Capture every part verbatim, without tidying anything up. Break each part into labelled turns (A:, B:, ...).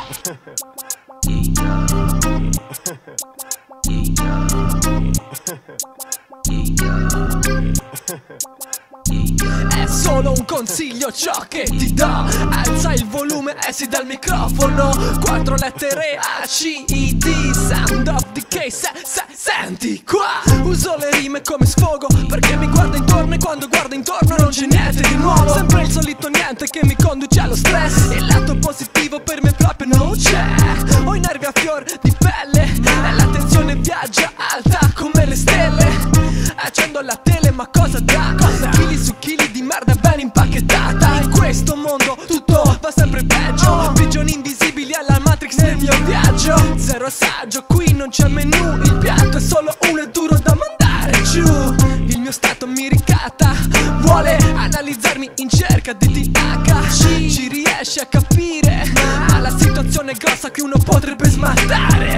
A: È solo un consiglio ciò che ti do. Alza il volume e si dà il microfono. Quattro lettere A, C, I, D, Sound of Decay. Se, se, senti qua. Uso le rime come sfogo, perché mi guardo intorno e quando guardo intorno non c'è niente di nuovo. Sempre il solito niente che mi conduce allo stress. Il lato positivo per me proprio non c'è. Ho i nervi a fior di pelle e la tensione viaggia alta come le stelle. Accendo la tele ma cosa dà? Chili su chili di merda ben impacchettata. In questo mondo tutto va sempre peggio. Prigioni invisibili alla Matrix nel mio viaggio. Zero assaggio, qui non c'è menù. Il piatto è solo uno e duro da mandare giù. Il mio stato mi ricatta. Vuole analizzarmi in cerca di T H C. Ci riesce a capire, ma la situazione è grossa che uno potrebbe smattare.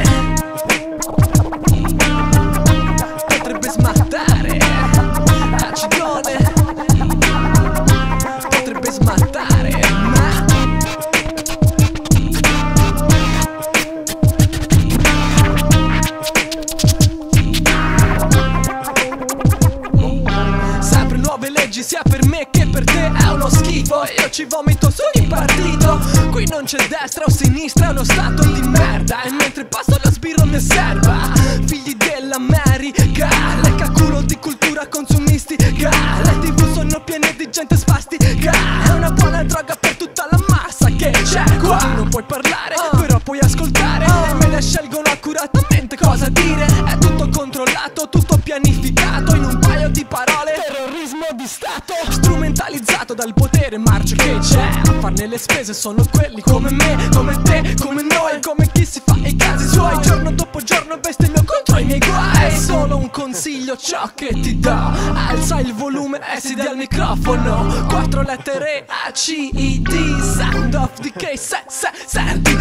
A: Potrebbe smattare. Acidone. Potrebbe smattare, ma sempre nuove leggi sia per me che per te. È uno schifo, io ci vomito su ogni partito. Qui non c'è destra o sinistra, è uno stato di merda. E mentre passo lo sbirro mi osserva. Figli dell'America, lecca culo di cultura consumistica. Le tv sono piene di gente spastica. È una buona droga per tutta la massa che c'è qua. Non puoi parlare, però puoi ascoltare. E me ne scelgono accuratamente cosa dire. È tutto controllato, tutto pianificato. In un paio di parole, terrorismo di stato. Strumentalizzato dal potere marcio che c'è. A farne le spese sono quelli come me, come te, come noi, come chi si fa i casi suoi. Giorno dopo giorno bestemmio contro i miei guai. È solo un consiglio ciò che ti do. Alza il volume e si dà il microfono. Quattro lettere A, C, I, D, Sound of Decay. Se, se, senti